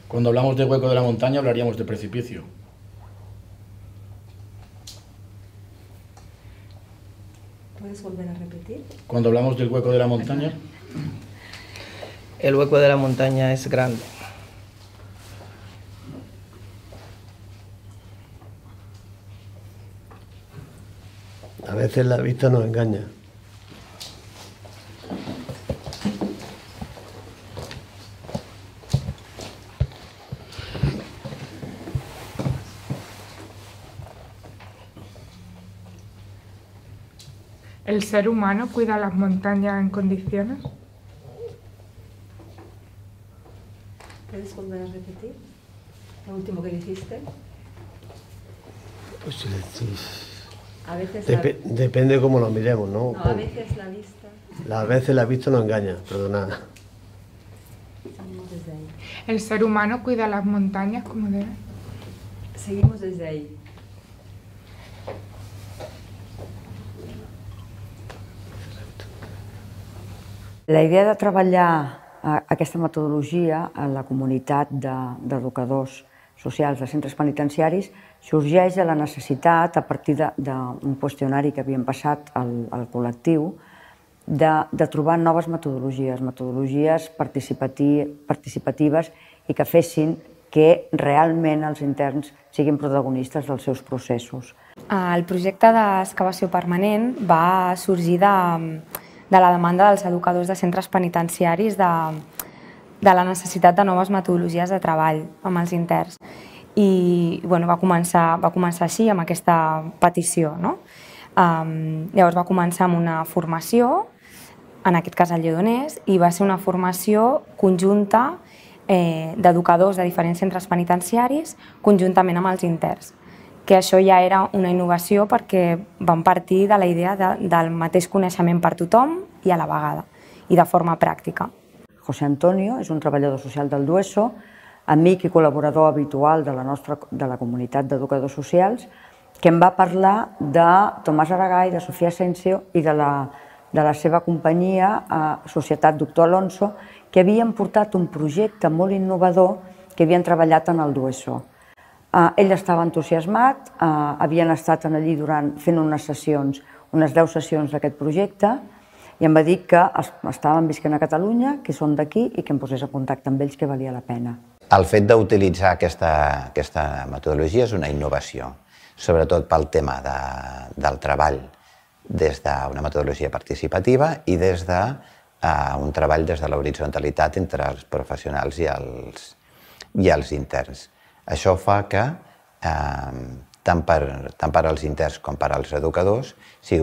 Cuando hablamos de hueco de la montaña hablaríamos de precipicio. ¿Puedes volver a repetir? Cuando hablamos del hueco de la montaña. El hueco de la montaña es grande. A veces la vista nos engaña. ¿El ser humano cuida las montañas en condiciones? ¿Puedes volver a repetir lo último que dijiste? Pues, A veces depende cómo lo miremos, ¿no? No, a veces la vista. A veces la vista nos engaña, perdonad. Seguimos desde ahí. ¿El ser humano cuida las montañas como debe? Seguimos desde ahí. La idea de treballar aquesta metodologia en la comunitat d'educadors socials de centres penitenciaris sorgeix de la necessitat, a partir d'un qüestionari que havíem passat al col·lectiu, de trobar noves metodologies participatives i que fessin que realment els interns siguin protagonistes dels seus processos. El projecte d'excavació permanent va sorgir de la demanda dels educadors de centres penitenciaris de la necessitat de noves metodologies de treball amb els interns. I va començar així, amb aquesta petició. Llavors va començar amb una formació, en aquest cas al Lledoners, i va ser una formació conjunta d'educadors de diferents centres penitenciaris conjuntament amb els interns, que això ja era una innovació perquè vam partir de la idea del mateix coneixement per tothom i a la vegada, i de forma pràctica. José Antonio és un treballador social del Dueso, amic i col·laborador habitual de la comunitat d'educadors socials, que em va parlar de Tomàs Aragall, de Sofia Asensio i de la seva companyia, Societat Doctor Alonso, que havien portat un projecte molt innovador que havien treballat en el Dueso. Ell estava entusiasmat, havien estat allí fent unes 10 sessions d'aquest projecte, i em va dir que estaven visquent a Catalunya, que són d'aquí i que em posés en contacte amb ells, que valia la pena. El fet d'utilitzar aquesta metodologia és una innovació, sobretot pel tema del treball des d'una metodologia participativa i des d'un treball des de l'horitzontalitat entre els professionals i els interns. Això fa que, tant per als interns com per als educadors, sigui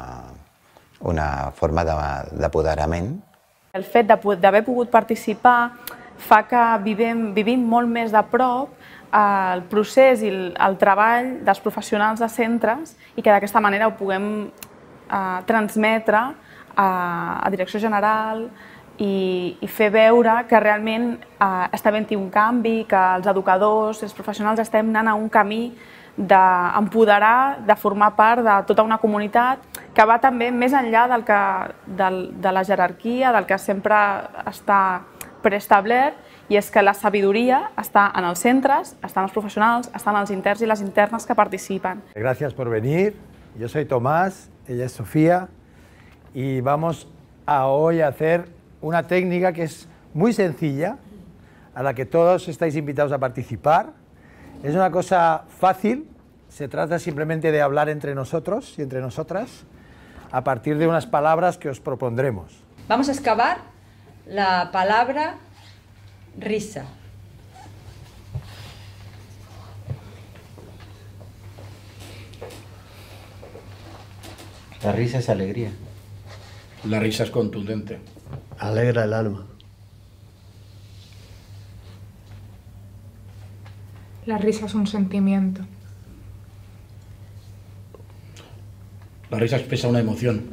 una forma d'apoderament. El fet d'haver pogut participar fa que vivim molt més de prop el procés i el treball dels professionals de centres i que d'aquesta manera ho puguem transmetre a Direcció General i fer veure que realment està havent-hi un canvi, que els educadors, els professionals estem anant a un camí d'empoderar, de formar part de tota una comunitat que va també més enllà de la jerarquia, del que sempre està preestablert, i és que la sabidoria està en els centres, estan els professionals, estan els interns i les internes que participen. Gracias por venir. Yo soy Tomás, ella es Sofía, y vamos hoy a hacer una técnica que es muy sencilla, a la que todos estáis invitados a participar. Es una cosa fácil, se trata simplemente de hablar entre nosotros y entre nosotras a partir de unas palabras que os propondremos. Vamos a excavar la palabra risa. La risa es alegría. La risa es contundente. Alegra el alma. La risa es un sentimiento. La risa expresa una emoción.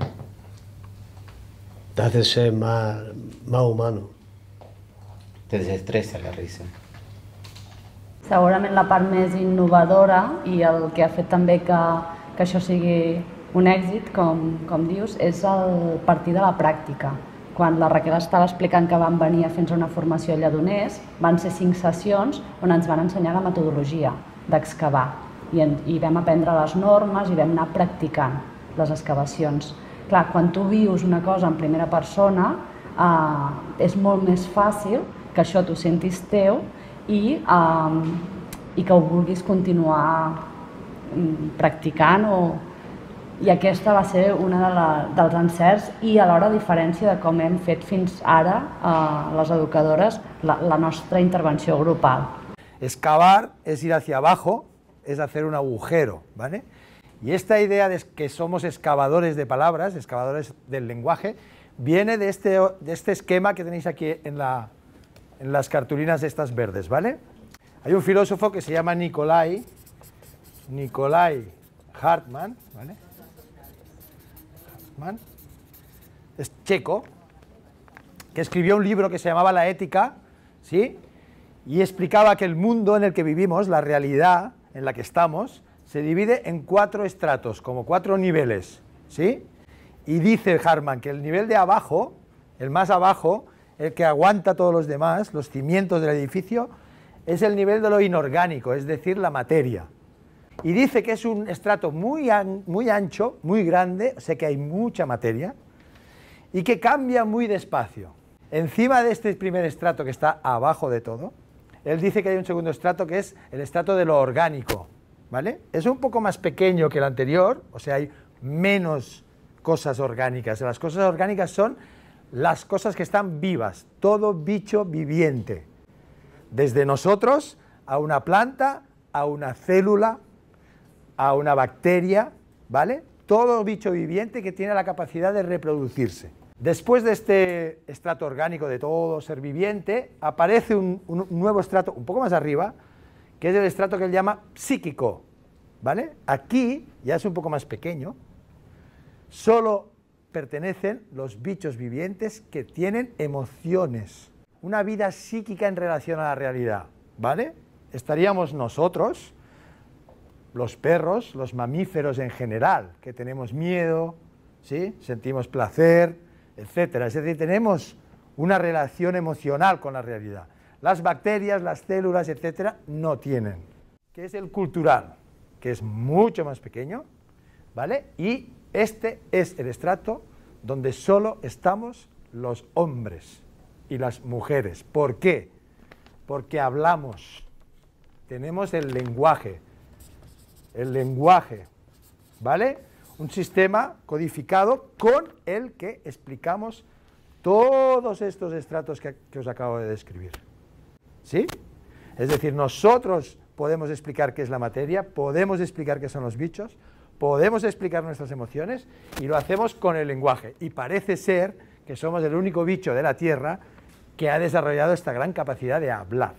Te hace ser más humano. Te desestresa la risa. Segurament la part més innovadora i el que ha fet també que això sigui un èxit, com dius, és el partir de la pràctica. quan la Raquel estava explicant que van venir a fer-nos una formació a Lledoners, van ser 5 sessions on ens van ensenyar la metodologia d'excavar i vam aprendre les normes i vam anar practicant les excavacions. Clar, quan tu vius una cosa en primera persona, és molt més fàcil que això t'ho sentis teu i que ho vulguis continuar practicant. I aquesta va ser una dels encerts i alhora diferència de com hem fet fins ara les educadores la nostra intervenció grupal. Excavar es ir hacia abajo, es hacer un agujero, ¿vale? Y esta idea de que somos excavadores de palabras, excavadores del lenguaje, viene de este esquema que tenéis aquí en las cartulinas estas verdes, ¿vale? Hay un filósofo que se llama Nikolai Hartmann, ¿vale? Es checo, que escribió un libro que se llamaba La Ética, ¿sí? Y explicaba que el mundo en el que vivimos, la realidad en la que estamos, se divide en 4 estratos, como 4 niveles, ¿sí? Y dice Hartmann que el nivel de abajo, el más abajo, el que aguanta a todos los demás, los cimientos del edificio, es el nivel de lo inorgánico, es decir, la materia. Y dice que es un estrato muy ancho, muy grande, o sea que hay mucha materia, y que cambia muy despacio. Encima de este primer estrato que está abajo de todo, él dice que hay un segundo estrato que es el estrato de lo orgánico, ¿vale? Es un poco más pequeño que el anterior, o sea, hay menos cosas orgánicas. Las cosas orgánicas son las cosas que están vivas, todo bicho viviente, desde nosotros a una planta, a una célula, a una bacteria, ¿vale? Todo bicho viviente que tiene la capacidad de reproducirse. Después de este estrato orgánico de todo ser viviente, aparece un nuevo estrato un poco más arriba, que es el estrato que él llama psíquico, ¿vale? Aquí ya es un poco más pequeño, solo pertenecen los bichos vivientes que tienen emociones, una vida psíquica en relación a la realidad, ¿vale? Estaríamos nosotros, los perros, los mamíferos en general, que tenemos miedo, ¿sí? Sentimos placer, etcétera. Es decir, tenemos una relación emocional con la realidad. Las bacterias, las células, etcétera, no tienen. Que es el cultural, que es mucho más pequeño, ¿vale? Y este es el estrato donde solo estamos los hombres y las mujeres. ¿Por qué? Porque hablamos, tenemos el lenguaje, ¿vale? Un sistema codificado con el que explicamos todos estos estratos que os acabo de describir, ¿sí? Es decir, nosotros podemos explicar qué es la materia, podemos explicar qué son los bichos, podemos explicar nuestras emociones y lo hacemos con el lenguaje. Y parece ser que somos el único bicho de la Tierra que ha desarrollado esta gran capacidad de hablar.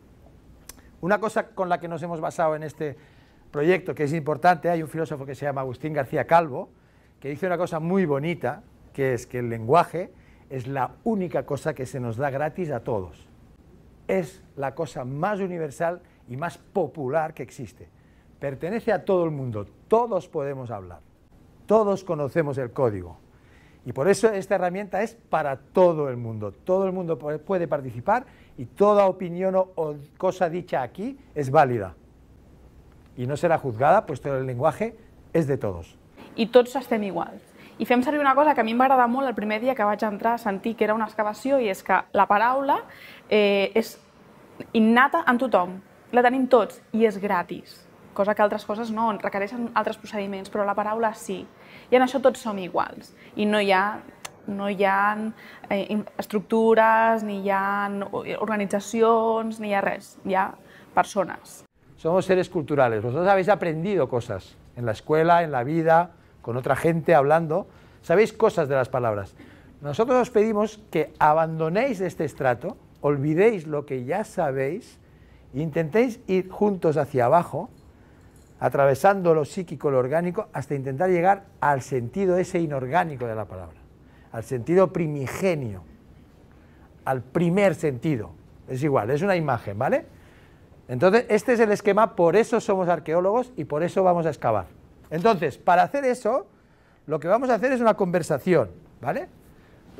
Una cosa con la que nos hemos basado en este proyecto, que es importante, hay un filósofo que se llama Agustín García Calvo, que dice una cosa muy bonita, que es que el lenguaje es la única cosa que se nos da gratis a todos. Es la cosa más universal y más popular que existe. Pertenece a todo el mundo, todos podemos hablar, todos conocemos el código. Y por eso esta herramienta es para todo el mundo puede participar y toda opinión o cosa dicha aquí es válida. I no serà juzgada, puesto el lenguaje és de tots. I tots estem iguals. I fem servir una cosa que a mi em va agradar molt el primer dia que vaig entrar a sentir que era una excavació, i és que la paraula és innata en tothom, la tenim tots i és gratis, cosa que altres coses no, requereixen altres procediments, però la paraula sí. I en això tots som iguals i no hi ha estructures, ni hi ha organitzacions, ni hi ha res, hi ha persones. Somos seres culturales, vosotros habéis aprendido cosas en la escuela, en la vida, con otra gente hablando, sabéis cosas de las palabras. Nosotros os pedimos que abandonéis este estrato, olvidéis lo que ya sabéis e intentéis ir juntos hacia abajo, atravesando lo psíquico, lo orgánico, hasta intentar llegar al sentido ese inorgánico de la palabra, al sentido primigenio, al primer sentido. Es igual, es una imagen, ¿vale? Entonces, este es el esquema, por eso somos arqueólogos y por eso vamos a excavar. Entonces, para hacer eso, lo que vamos a hacer es una conversación, ¿vale?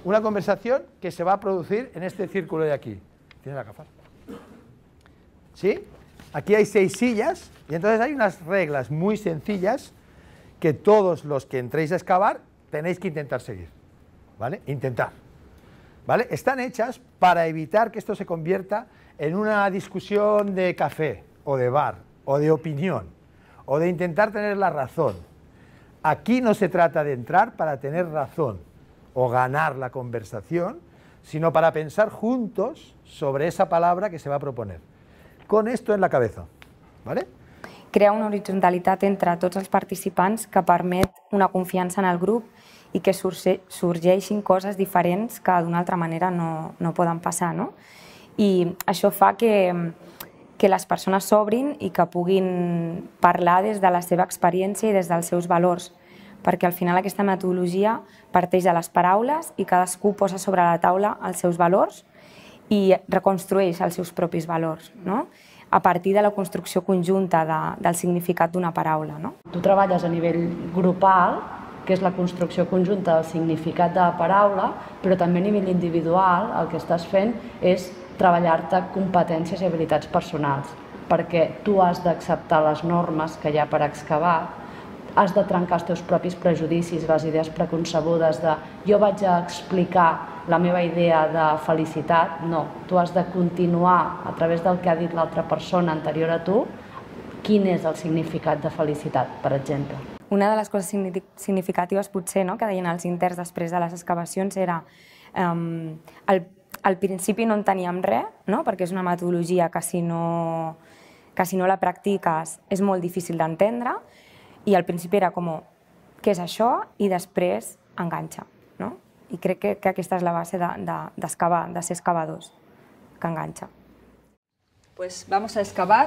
una conversación que se va a producir en este círculo de aquí. ¿Tienes la gafas? ¿Sí? Aquí hay 6 sillas y entonces hay unas reglas muy sencillas que todos los que entréis a excavar tenéis que intentar seguir, ¿vale? Intentar, ¿vale? Están hechas para evitar que esto se convierta en una discusión de café o de bar o de opinión o de intentar tener la razón. Aquí no se trata de entrar para tener razón o ganar la conversación, sino para pensar juntos sobre esa palabra que se va a proponer. Con esto en la cabeza, ¿vale? Crea una horitzontalitat entre tots els participants que permet una confiança en el grup i que sorgeixin coses diferents que d'una altra manera no poden passar, no? I això fa que les persones s'obrin i que puguin parlar des de la seva experiència i des dels seus valors, perquè al final aquesta metodologia parteix de les paraules i cadascú posa sobre la taula els seus valors i reconstrueix els seus propis valors, no? A partir de la construcció conjunta del significat d'una paraula, no? Tu treballes a nivell grupal, que és la construcció conjunta del significat de la paraula, però també a nivell individual el que estàs fent és treballar-te competències i habilitats personals, perquè tu has d'acceptar les normes que hi ha per excavar, has de trencar els teus propis prejudicis, les idees preconcebudes de jo vaig a explicar la meva idea de felicitat. No, tu has de continuar a través del que ha dit l'altra persona anterior a tu, quin és el significat de felicitat, per exemple. Una de les coses significatives potser que deien els interns després de les excavacions era al principi no enteníem res, perquè és una metodologia que si no la practiques és molt difícil d'entendre, i al principi era com, què és això? I després enganxa. I crec que aquesta és la base d'excavar, de ser excavadors, que enganxa. Pues vamos a excavar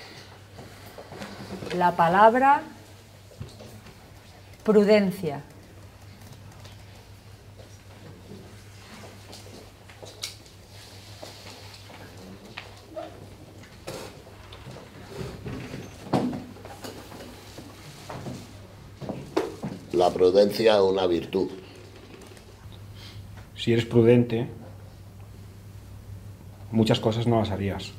la palabra prudencia. La prudencia es una virtud. Si eres prudente, muchas cosas no las harías.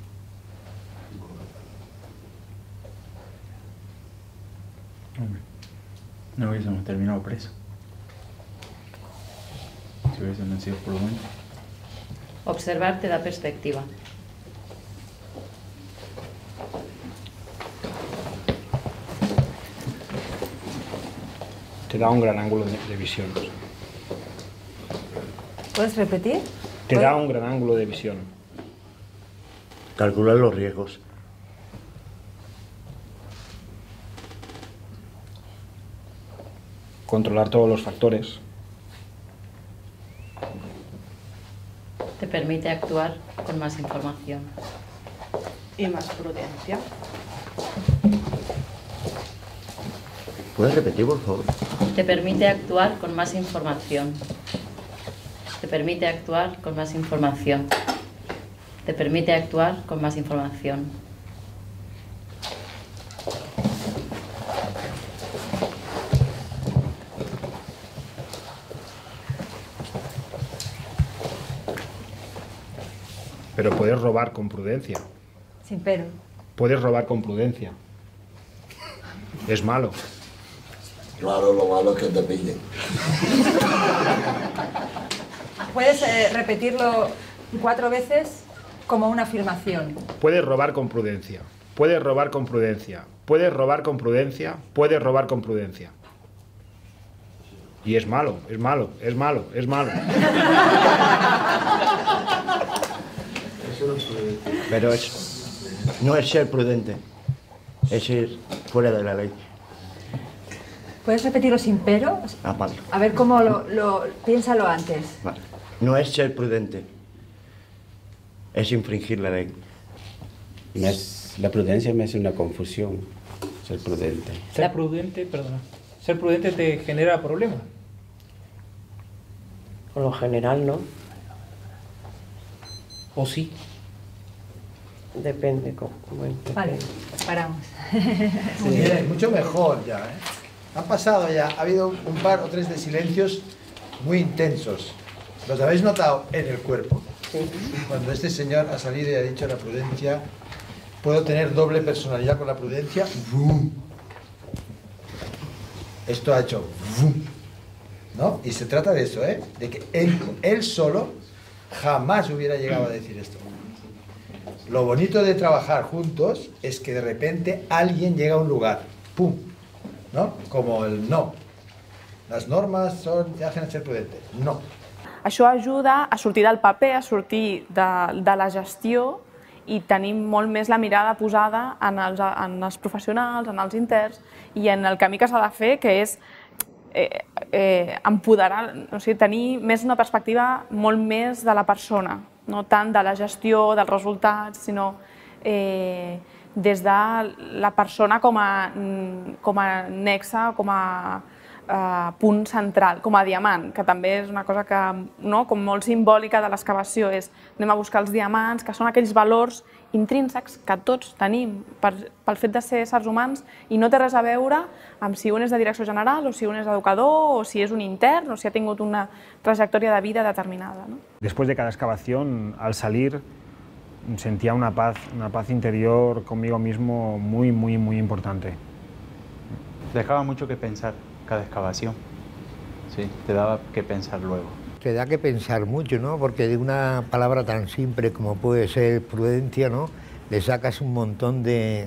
Hombre, no hubiésemos terminado preso. Si hubiésemos sido prudentes. Observar te da perspectiva. Te da un gran ángulo de visión. ¿Puedes repetir? Te da un gran ángulo de visión. Calcular los riesgos. Controlar todos los factores. Te permite actuar con más información. Y más prudencia. ¿Puedes repetir, por favor? Te permite actuar con más información. Te permite actuar con más información. Te permite actuar con más información. Pero puedes robar con prudencia. Sin pero. Puedes robar con prudencia. Es malo. Claro, lo malo es que te pillen. Puedes repetirlo 4 veces como una afirmación. Puedes robar con prudencia. Puedes robar con prudencia. Puedes robar con prudencia. Puedes robar con prudencia. Y es malo, es malo, es malo, es malo. Pero no es ser prudente, es ir fuera de la ley. ¿Puedes repetirlo sin pero? Vale. A ver cómo piénsalo antes. Vale. No es ser prudente, es infringir la ley. La prudencia me hace una confusión, ser prudente. Ser prudente, perdona. Ser prudente te genera problemas. Por lo general, ¿no? ¿O sí? Depende. Vale, paramos. Muy bien, mucho mejor ya, ¿eh? Han pasado ya, ha habido un par o tres de silencios muy intensos. ¿Los habéis notado en el cuerpo? Cuando este señor ha salido y ha dicho la prudencia, puedo tener doble personalidad con la prudencia. ¡Vum! Esto ha hecho ¡vum! ¿No? Y se trata de eso, ¿eh? De que él solo jamás hubiera llegado a decir esto. Lo bonito de trabajar juntos es que de repente alguien llega a un lugar, ¡pum! ¿No? Como el no. Les normes hacen ser prudentes. No. Això ajuda a sortir del paper, a sortir de la gestió i tenim molt més la mirada posada en els professionals, en els interns i en el camí que s'ha de fer, que és empoderar, o sigui, tenir més una perspectiva molt més de la persona, no tant de la gestió, dels resultats, sinó des de la persona com a nexe, com a punt central, com a diamant, que també és una cosa que, com molt simbòlica de l'excavació, és anem a buscar els diamants, que són aquells valors intrínsecs que tots tenim pel fet de ser éssers humans i no té res a veure amb si un és de direcció general o si un és educador o si és un intern o si ha tingut una trajectòria de vida determinada. Después de cada excavación, al salir, sentía una paz interior conmigo mismo muy, muy, muy importante. Dejaba mucho que pensar cada excavación, sí, te daba que pensar luego. Te da que pensar mucho, ¿no? Porque de una palabra tan simple como puede ser prudencia, ¿no? Le sacas un montón de...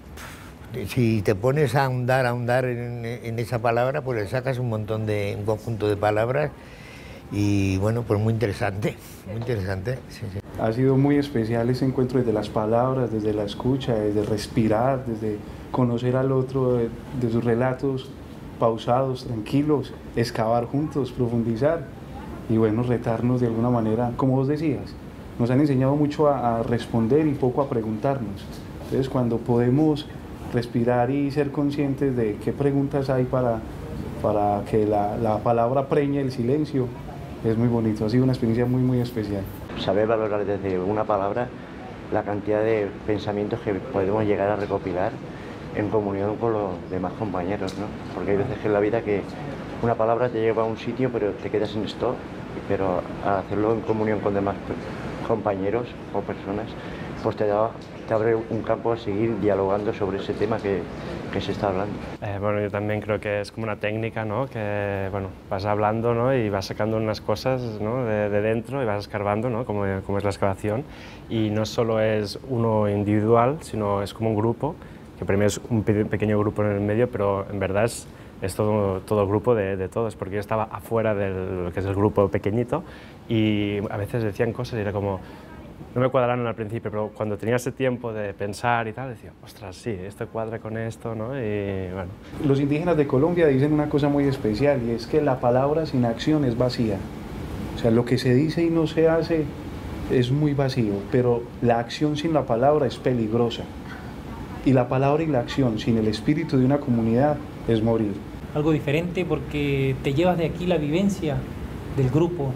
Si te pones a ahondar en esa palabra, pues le sacas un conjunto de palabras y bueno, pues muy interesante, sí, sí. Ha sido muy especial ese encuentro desde las palabras, desde la escucha, desde respirar, desde conocer al otro, de sus relatos pausados, tranquilos, excavar juntos, profundizar y bueno, retarnos de alguna manera, como vos decías, nos han enseñado mucho a responder y poco a preguntarnos. Entonces cuando podemos respirar y ser conscientes de qué preguntas hay para que la palabra preñe el silencio, es muy bonito, ha sido una experiencia muy, muy especial. Saber valorar desde una palabra la cantidad de pensamientos que podemos llegar a recopilar en comunión con los demás compañeros, ¿no? Porque hay veces que en la vida que una palabra te lleva a un sitio pero te quedas en esto, pero al hacerlo en comunión con demás compañeros o personas, pues te abre un campo a seguir dialogando sobre ese tema que se está hablando. Bueno, yo también creo que es como una técnica, ¿no? Que bueno, vas hablando, ¿no? Y vas sacando unas cosas, ¿no? de dentro y vas escarbando, ¿no? como es la excavación, y no solo es uno individual, sino es como un grupo, que primero es un pequeño grupo en el medio, pero en verdad es todo el grupo de todos, porque yo estaba afuera de lo que es el grupo pequeñito y a veces decían cosas y era como, no me cuadraron al principio, pero cuando tenía ese tiempo de pensar y tal, decía, ostras, sí, esto cuadra con esto, ¿no? Y bueno. Los indígenas de Colombia dicen una cosa muy especial y es que la palabra sin acción es vacía. O sea, lo que se dice y no se hace es muy vacío, pero la acción sin la palabra es peligrosa. Y la palabra y la acción sin el espíritu de una comunidad es morir. Algo diferente porque te llevas de aquí la vivencia del grupo,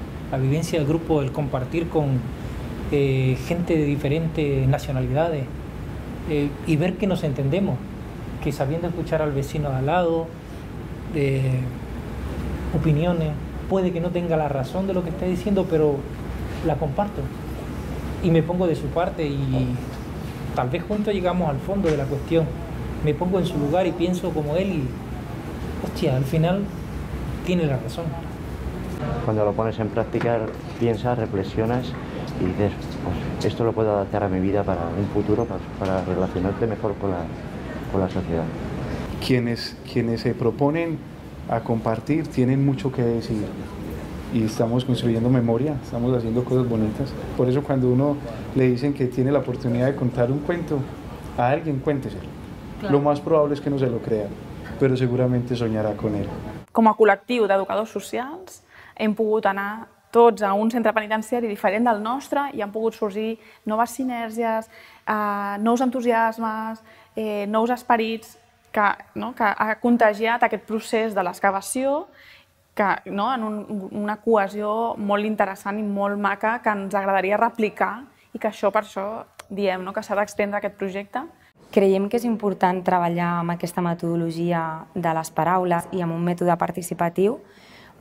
el compartir con gente de diferentes nacionalidades y ver que nos entendemos, que sabiendo escuchar al vecino de al lado, opiniones, puede que no tenga la razón de lo que está diciendo, pero la comparto y me pongo de su parte y tal vez juntos llegamos al fondo de la cuestión. Me pongo en su lugar y pienso como él y, hostia, al final tiene la razón. Cuando lo pones en práctica, piensas, reflexionas y dices, pues esto lo puedo adaptar a mi vida para un futuro, para relacionarte mejor con la sociedad. Quienes se proponen a compartir tienen mucho que decir y estamos construyendo memoria, estamos haciendo cosas bonitas. Por eso cuando uno le dicen que tiene la oportunidad de contar un cuento, a alguien cuénteselo. Claro. Lo más probable es que no se lo crea, pero seguramente soñarà con él. Com a col·lectiu d'educadors socials hem pogut anar tots a un centre penitenciari diferent del nostre i han pogut sorgir noves sinergies, nous entusiasmes, nous esperits que ha contagiat aquest procés de l'excavació en una cohesió molt interessant i molt maca que ens agradaria replicar i que per això diem que s'ha d'extendre aquest projecte. Creiem que és important treballar amb aquesta metodologia de les paraules i amb un mètode participatiu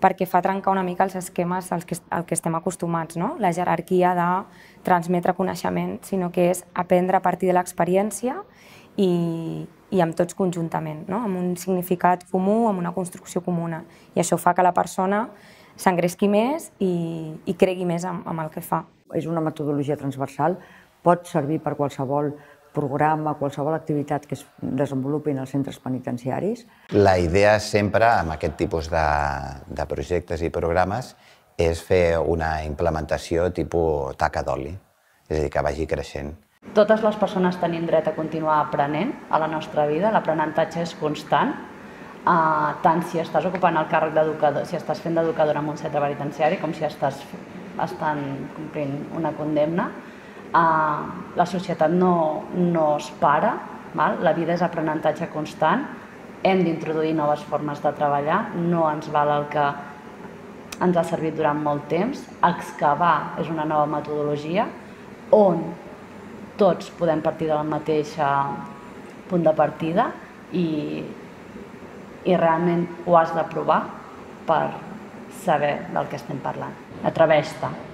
perquè fa trencar una mica els esquemes al que estem acostumats, no? La jerarquia de transmetre coneixement, sinó que és aprendre a partir de l'experiència i amb tots conjuntament, no? Amb un significat comú, amb una construcció comuna. I això fa que la persona s'engresqui més i cregui més amb el que fa. És una metodologia transversal, pot servir per qualsevol programa, qualsevol activitat que es desenvolupi en els centres penitenciaris. La idea sempre, amb aquest tipus de projectes i programes, és fer una implementació tipus taca d'oli, és a dir, que vagi creixent. Totes les persones tenim dret a continuar aprenent a la nostra vida, l'aprenentatge és constant, tant si estàs ocupant el càrrec d'educador, si estàs fent d'educadora en un centre penitenciari com si estàs complint una condemna. La societat no es para, la vida és aprenentatge constant, hem d'introduir noves formes de treballar, no ens val el que ens ha servit durant molt temps. Excavar és una nova metodologia on tots podem partir del mateix punt de partida i realment ho has de provar per saber del que estem parlant. Atreveix-te.